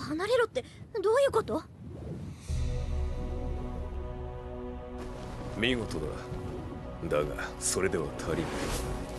離れろってどういうこと？ 見事だ。だがそれでは足りない。